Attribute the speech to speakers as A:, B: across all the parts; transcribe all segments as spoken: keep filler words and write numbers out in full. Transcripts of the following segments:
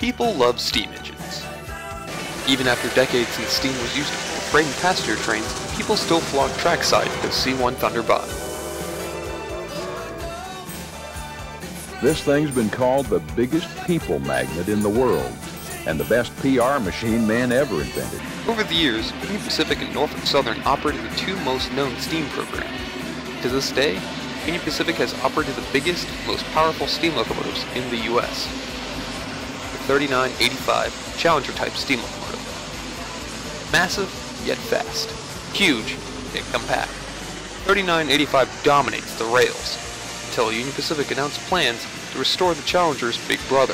A: People love steam engines. Even after decades since steam was used for freight and passenger trains, people still flock trackside to see one thunder by.
B: This thing's been called the biggest people magnet in the world, and the best P R machine man ever invented.
A: Over the years, Union Pacific and Norfolk Southern operated the two most known steam programs. To this day, Union Pacific has operated the biggest, most powerful steam locomotives in the U S The thirty-nine eighty-five Challenger-type steam locomotive. Massive, yet fast. Huge, yet compact. thirty-nine eighty-five dominates the rails, until Union Pacific announced plans to restore the Challenger's big brother.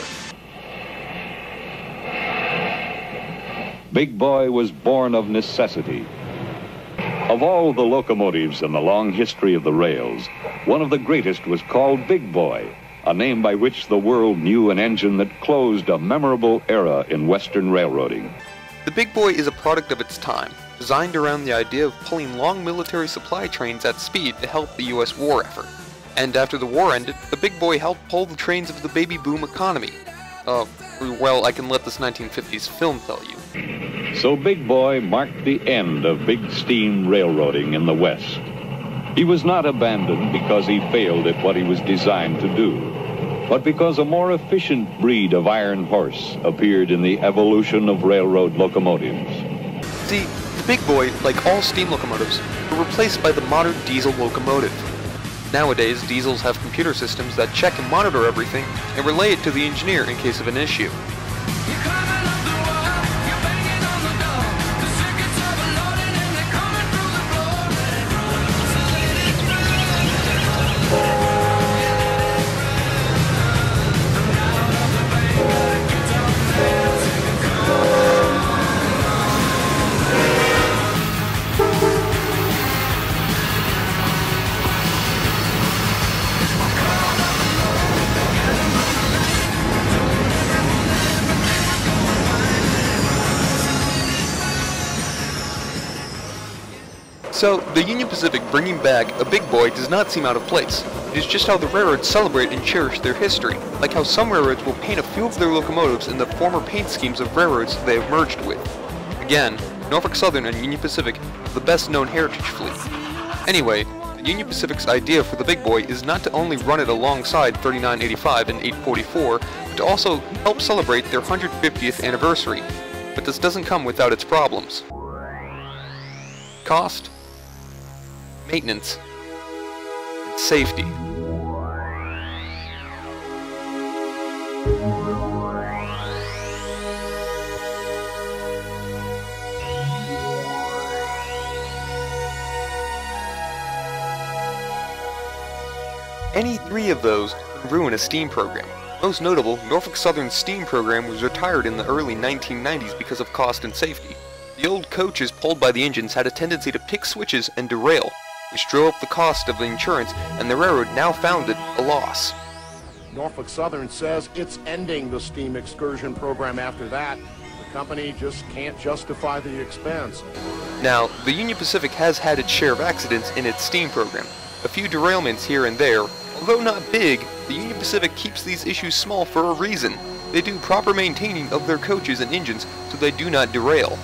C: Big Boy was born of necessity. Of all the locomotives in the long history of the rails, one of the greatest was called Big Boy, a name by which the world knew an engine that closed a memorable era in Western railroading.
A: The Big Boy is a product of its time, designed around the idea of pulling long military supply trains at speed to help the U S war effort. And after the war ended, the Big Boy helped pull the trains of the baby boom economy. Uh, well, I can let this nineteen fifties film tell you.
C: So Big Boy marked the end of big steam railroading in the West. He was not abandoned because he failed at what he was designed to do, but because a more efficient breed of iron horse appeared in the evolution of railroad locomotives.
A: See, the Big Boy, like all steam locomotives, were replaced by the modern diesel locomotive. Nowadays, diesels have computer systems that check and monitor everything and relay it to the engineer in case of an issue. So, the Union Pacific bringing back a Big Boy does not seem out of place. It is just how the railroads celebrate and cherish their history, like how some railroads will paint a few of their locomotives in the former paint schemes of railroads they have merged with. Again, Norfolk Southern and Union Pacific have the best known heritage fleet. Anyway, the Union Pacific's idea for the Big Boy is not to only run it alongside thirty-nine eighty-five and eight forty-four, but to also help celebrate their one hundred fiftieth anniversary. But this doesn't come without its problems. Cost, maintenance, and safety. Any three of those can ruin a steam program. Most notable, Norfolk Southern's steam program was retired in the early nineteen nineties because of cost and safety. The old coaches pulled by the engines had a tendency to pick switches and derail, which drove up the cost of the insurance, and the railroad now found it a loss.
D: Norfolk Southern says it's ending the steam excursion program after that. The company just can't justify the expense.
A: Now, the Union Pacific has had its share of accidents in its steam program. A few derailments here and there. Although not big, the Union Pacific keeps these issues small for a reason. They do proper maintaining of their coaches and engines so they do not derail.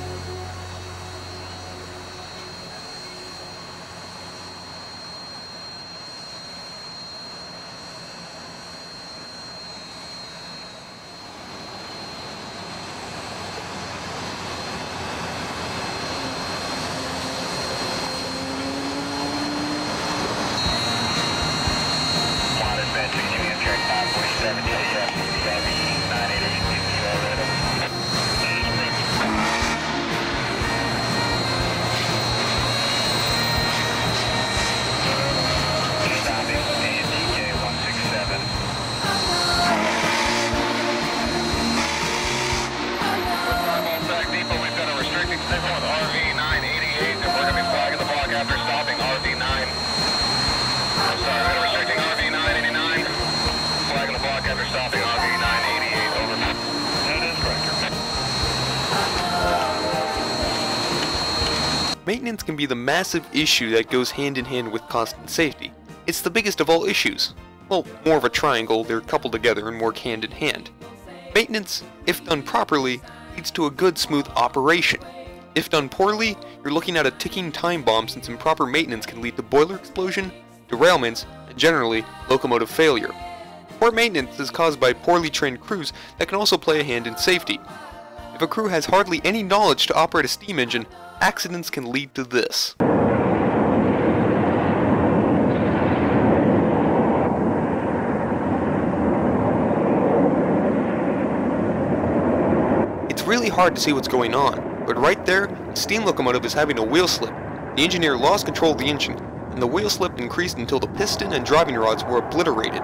A: Maintenance can be the massive issue that goes hand in hand with cost and safety. It's the biggest of all issues. Well, more of a triangle, they're coupled together and work hand in hand. Maintenance, if done properly, leads to a good, smooth operation. If done poorly, you're looking at a ticking time bomb, since improper maintenance can lead to boiler explosion, derailments, and generally, locomotive failure. Poor maintenance is caused by poorly trained crews that can also play a hand in safety. If a crew has hardly any knowledge to operate a steam engine, accidents can lead to this. It's really hard to see what's going on, but right there, the steam locomotive is having a wheel slip. The engineer lost control of the engine, and the wheel slip increased until the piston and driving rods were obliterated.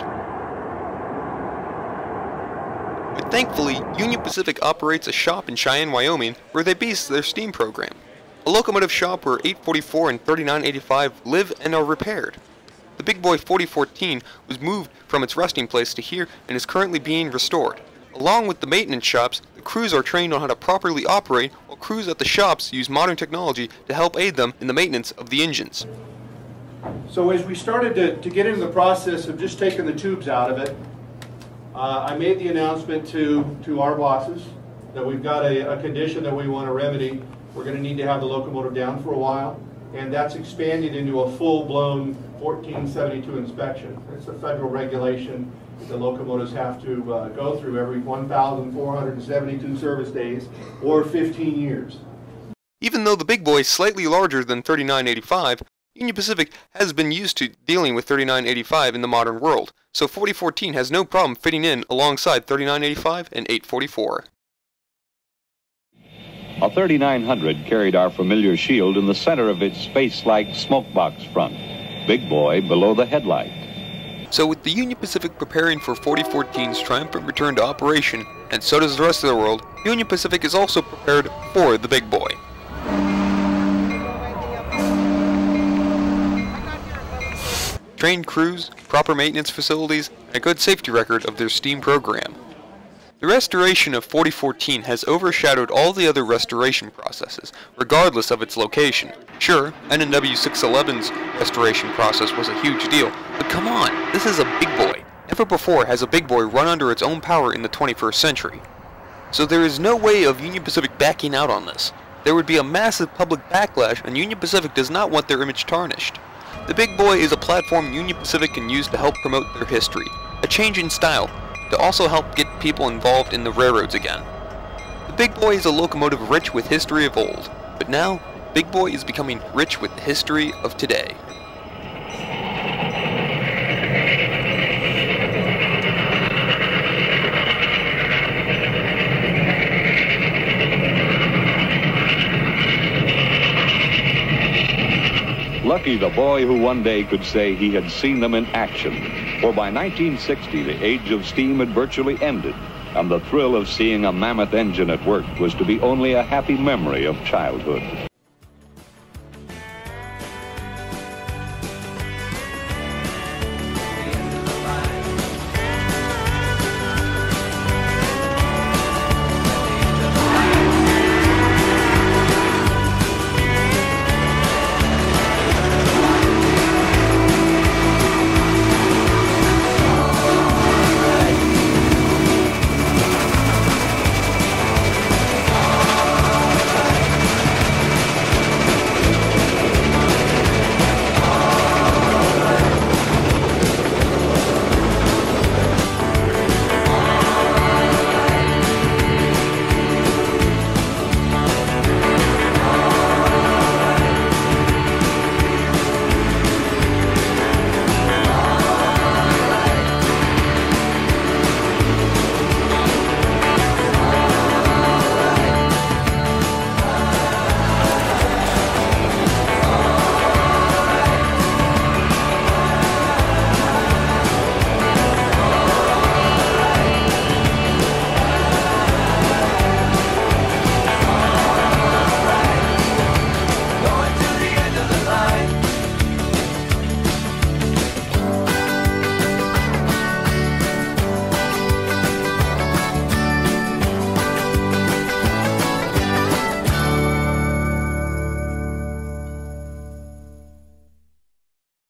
A: But thankfully, Union Pacific operates a shop in Cheyenne, Wyoming, where they base their steam program. A locomotive shop where eight forty-four and thirty-nine eighty-five live and are repaired. The Big Boy forty fourteen was moved from its resting place to here and is currently being restored. Along with the maintenance shops, the crews are trained on how to properly operate, while crews at the shops use modern technology to help aid them in the maintenance of the engines.
E: So as we started to, to get into the process of just taking the tubes out of it, uh, I made the announcement to, to our bosses that we've got a, a condition that we want to remedy. We're going to need to have the locomotive down for a while, and that's expanded into a full-blown fourteen seventy-two inspection. It's a federal regulation that the locomotives have to uh, go through every one thousand four hundred seventy-two service days or fifteen years.
A: Even though the Big Boy is slightly larger than thirty-nine eighty-five, Union Pacific has been used to dealing with thirty-nine eighty-five in the modern world, so forty fourteen has no problem fitting in alongside thirty-nine eighty-five and eight forty-four.
C: A thirty-nine hundred carried our familiar shield in the center of its space-like smokebox front, Big Boy below the headlight.
A: So with the Union Pacific preparing for forty fourteen's triumphant return to operation, and so does the rest of the world, Union Pacific is also prepared for the Big Boy. Trained crews, proper maintenance facilities, and a good safety record of their steam program. The restoration of forty fourteen has overshadowed all the other restoration processes, regardless of its location. Sure, N N W six eleven's restoration process was a huge deal, but come on, this is a Big Boy. Never before has a Big Boy run under its own power in the twenty-first century. So there is no way of Union Pacific backing out on this. There would be a massive public backlash, and Union Pacific does not want their image tarnished. The Big Boy is a platform Union Pacific can use to help promote their history, a change in style, to also help get people involved in the railroads again. The Big Boy is a locomotive rich with history of old, but now, Big Boy is becoming rich with the history of today.
C: Lucky the boy who one day could say he had seen them in action, for by nineteen sixty the age of steam had virtually ended, and the thrill of seeing a mammoth engine at work was to be only a happy memory of childhood.